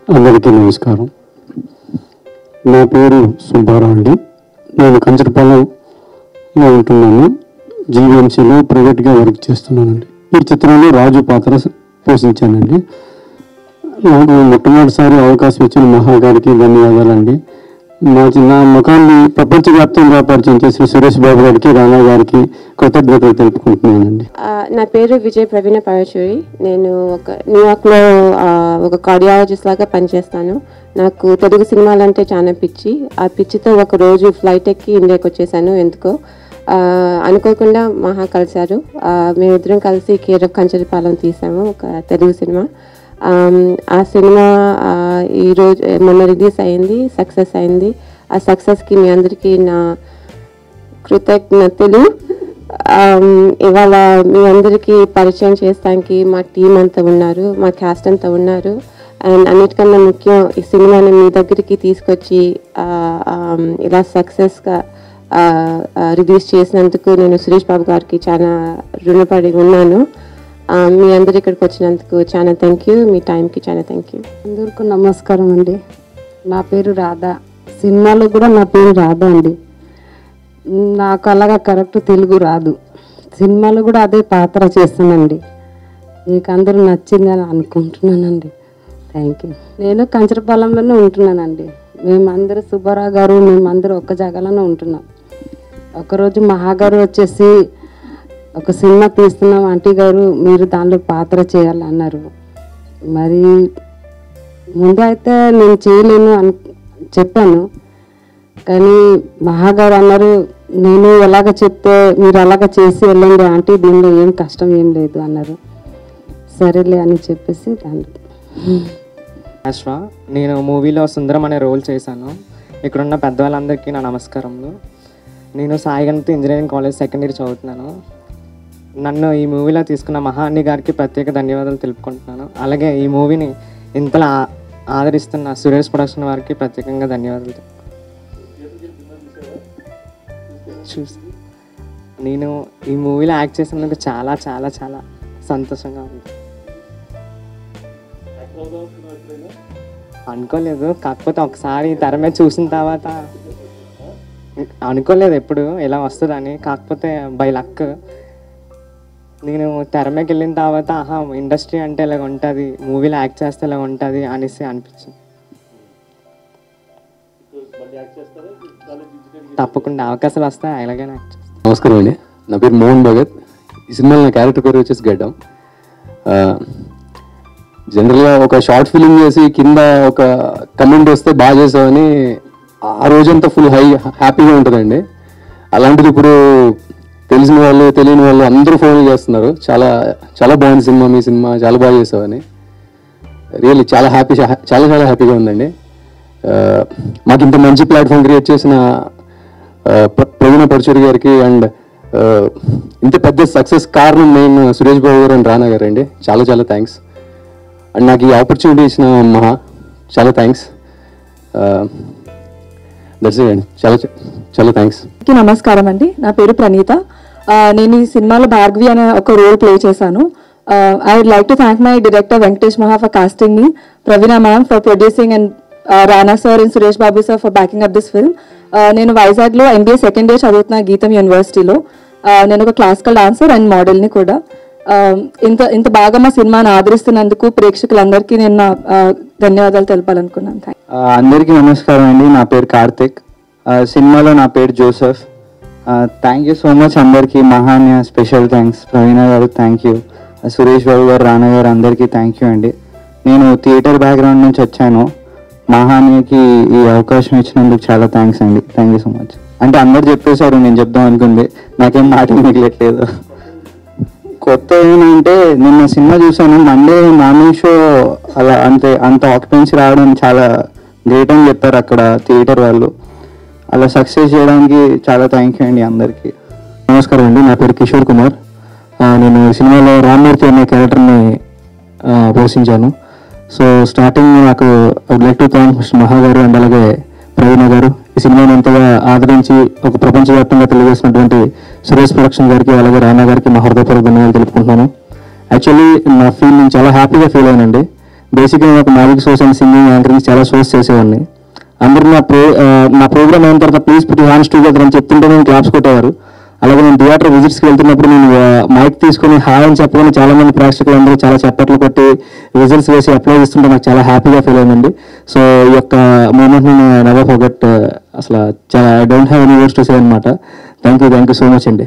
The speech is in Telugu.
అందరికీ నమస్కారం. నా పేరు సుబ్బారావు అండి. నేను కంచరపాలెంలో ఉంటున్నాను. జీవీఎంసీలో ప్రైవేట్గా వర్క్ చేస్తున్నానండి. ఈ చిత్రంలో రాజు పాత్ర పోషించానండి. నాకు మొట్టమొదటిసారి అవకాశం ఇచ్చిన మహాగారికి ధన్యవాదాలండి. నా ముఖాన్ని ప్రపంచవ్యాప్తంగా పరిచయం చేసిన సురేష్ బాబు గారికి, రానా గారికి కృతజ్ఞతలు తెలుపుకుంటున్నానండి. నా పేరు విజయ్ ప్రవీణ పరచూరి. నేను న్యూయార్క్లో ఒక కార్డియాలజిస్ట్ లాగా పనిచేస్తాను. నాకు తెలుగు సినిమాలు అంటే చాలా పిచ్చి. ఆ పిచ్చితో ఒక రోజు ఫ్లైట్ ఎక్కి ఇండియాకి వచ్చేసాను. ఎందుకో అనుకోకుండా మహా కలిశారు. మేమిద్దరం కలిసి కేర్ ఆఫ్ కంచరపాలెం తీసాము, ఒక తెలుగు సినిమా. ఆ సినిమా ఈరోజు మొన్న రిలీజ్ అయింది, సక్సెస్ అయింది. ఆ సక్సెస్కి మీ అందరికీ నా కృతజ్ఞతలు. ఇవాళ మీ అందరికీ పరిచయం చేస్తానికి మా టీం అంతా ఉన్నారు, మా క్యాస్ట్ అంతా ఉన్నారు. అండ్ అన్నిటికన్నా ముఖ్యం, ఈ సినిమాని మీ దగ్గరికి తీసుకొచ్చి ఇలా సక్సెస్గా రిలీజ్ చేసినందుకు నేను సురేష్ బాబు గారికి చాలా రుణపడి ఉన్నాను. మీ అందరు ఇక్కడికి వచ్చినందుకు చాలా థ్యాంక్ యూ. మీ టైంకి చాలా థ్యాంక్ యూ. అందరికీ నమస్కారం అండి. నా పేరు రాధా. సినిమాలో కూడా నా పేరు రాధా అండి. నాకు అలాగా కరెక్ట్ తెలుగు రాదు. సినిమాలో కూడా అదే పాత్ర చేస్తానండి. మీకు అందరూ నచ్చిందని అనుకుంటున్నానండి. Thank you. నేను కంచరపాలెంలోనే ఉంటున్నానండి. మేమందరూ సుబ్బారావు గారు మేమందరూ ఒక్క జాగాలోనే ఉంటున్నాం. ఒకరోజు మహాగారు వచ్చేసి ఒక సినిమా తీస్తున్నాం ఆంటీ గారు, మీరు దానిలో పాత్ర చేయాలన్నారు. మరి ముందు అయితే నేను చేయలేను అని చెప్పాను. కానీ మహాగారు అన్నారు, నేను ఎలాగ చెప్తే మీరు అలాగ చేసి వెళ్ళండి ఆంటీ, దీనిలో ఏం కష్టం ఏం లేదు అన్నారు. సరేలే అని చెప్పేసి దాంట్లో నేను మూవీలో సుందరం అనే రోల్ చేశాను. ఇక్కడున్న పెద్దవాళ్ళందరికీ నా నమస్కారములు. నేను Sai Ganapathi engineering college second year చదువుతున్నాను. నన్ను ఈ మూవీలో తీసుకున్న మహా అన్ని గారికి ప్రత్యేక ధన్యవాదాలు తెలుపుకుంటున్నాను. అలాగే ఈ మూవీని ఇంతలా ఆదరిస్తున్న సురేష్ ప్రొడక్షన్ వారికి ప్రత్యేకంగా ధన్యవాదాలు. నేను ఈ మూవీలో యాక్ట్ చేసినందుకు చాలా చాలా చాలా సంతోషంగా ఉంది. అనుకోలేదు, కాకపోతే ఒకసారి తెర మీద చూసిన తర్వాత అనుకోలేదు ఎప్పుడు ఇలా వస్తుందని. కాకపోతే బై లక్ నేను తెర మీదకి వెళ్ళిన తర్వాత ఇండస్ట్రీ అంటే ఇలాగ ఉంటుంది, మూవీలో యాక్ట్ చేస్తే ఇలా ఉంటుంది అనేసి అనిపించింది. తప్పకుండా అవకాశాలు వస్తాయి, అలాగనే యాక్ట్ చేస్తాను. నమస్కారం అండి. నా పేరు మోహన్ భగత్. ఈ సినిమాలో నా క్యారెక్టర్ పేరు వచ్చేసి గడ్డం. జనరల్గా ఒక షార్ట్ ఫిలిం చేసి కింద ఒక కమెంట్ వస్తే బాగా చేసామని ఆ రోజంతా ఫుల్ హ్యాపీగా ఉంటుందండి. అలాంటిది ఇప్పుడు తెలిసిన వాళ్ళు తెలియని వాళ్ళు అందరూ ఫోన్ చేస్తున్నారు, చాలా చాలా బాగుంది సినిమా, మీ సినిమా చాలా బాగా చేసావని. రియల్లీ చాలా చాలా హ్యాపీగా ఉందండి. మాకు ఇంత మంచి ప్లాట్ఫామ్ క్రియేట్ చేసిన ప్రవీణ పరచూరి గారికి అండ్ ఇంత పెద్ద సక్సెస్ కారణం నేను సురేష్ బాబు గారు అండ్ రానా గారు అండి. చాలా చాలా థ్యాంక్స్. అండ్ నాకు ఈ ఆపర్చునిటీ ఇచ్చిన మహా చాలా థ్యాంక్స్. దట్స్ ఇట్ అండి. చాలా చాలా థ్యాంక్స్. నమస్కారం అండి. నా పేరు ప్రణీత. నేను ఈ సినిమాలో భార్గవి అనే ఒక రోల్ ప్లే చేశాను. I would like to thank my director Venkatesh Maha for casting me, Praveena ma'am for producing and Rana sir and Suresh Babu sir for backing up this film. నేను వైజాగ్లో MBA సెకండ్ ఇయర్ చదువుతున్న గీతం యూనివర్సిటీలో. నేను ఒక క్లాసికల్ డాన్సర్ అండ్ మోడల్ని కూడా. ఇంత బాగా మా సినిమాని ఆదరిస్తున్నందుకు ప్రేక్షకులందరికీ నేను నా ధన్యవాదాలు తెలపాలనుకున్నాను. అందరికీ నమస్కారం అండి. నా పేరు కార్తిక్. సినిమాలో నా పేరు Joseph. Thank you so much అందరికీ. మహాన్య స్పెషల్ థ్యాంక్స్. ప్రవీణ గారు థ్యాంక్ యూ, సురేష్ బాబు గారు, రానా గారు అందరికీ థ్యాంక్ యూ అండి. నేను థియేటర్ బ్యాక్గ్రౌండ్ నుంచి వచ్చాను. మహాన్యకి ఈ అవకాశం ఇచ్చినందుకు చాలా థ్యాంక్స్ అండి. Thank you so much. అంటే అందరు చెప్పేశారు, నేను చెప్దాం అనుకుంది, నాకేం మాటలు మిగిలట్లేదు. కొత్త ఏంటంటే నిన్న సినిమా చూసాను, మండే మార్నింగ్ షో అలా అంత ఆక్యుపెన్సీ రావడం చాలా గ్రేట్ అని చెప్పారు అక్కడ థియేటర్ వాళ్ళు. అలా సక్సెస్ చేయడానికి చాలా థ్యాంక్ యూ అండి అందరికీ. నమస్కారం అండి. నా పేరు కిషోర్ కుమార్. నేను సినిమాలో రామ్మూర్తి అనే క్యారెక్టర్ని పోషించాను. సో స్టార్టింగ్ నాకు I would like to thank mister Maha గారు అండ్ అలాగే ప్రవీణ గారు ఈ సినిమాని ఎంతగా ఆదరించి ఒక ప్రపంచవ్యాప్తంగా తెలియజేసినటువంటి సురేష్ ప్రొడక్షన్ గారికి అలాగే రానా గారికి మా హృదయపూర్వక ధన్యవాదాలు తెలుపుకుంటున్నాను. యాక్చువల్లీ నేను చాలా హ్యాపీగా ఫీల్ అయ్యానండి. బేసిక్గా నేను ఒక magic shows and singing anchoring చాలా షోస్ చేసేవాడిని. అందరూ నా ప్రోగ్రామ్ అయిన తర్వాత ప్లీజ్ పుట్ హ్యాండ్స్ టుగెదర్ అని చెప్తుంటే నేను క్లాప్స్ కొట్టేవారు. అలాగే నేను థియేటర్ విజిట్స్కి వెళ్తున్నప్పుడు నేను మైక్ తీసుకొని హాయ్ అని చెప్పగానే చాలా మంది ప్రేక్షకులు అందరూ చాలా చప్పట్లు కొట్టి విజిల్స్ వేసి అప్లై చేస్తుంటే నాకు చాలా హ్యాపీగా ఫీల్ అయిందండి. సో ఈ యొక్క మూమెంట్ నేను నెవర్ ఫర్గెట్. అసలు చాలా I don't have any words to say అనమాట. థ్యాంక్ యూ సో మచ్ అండి.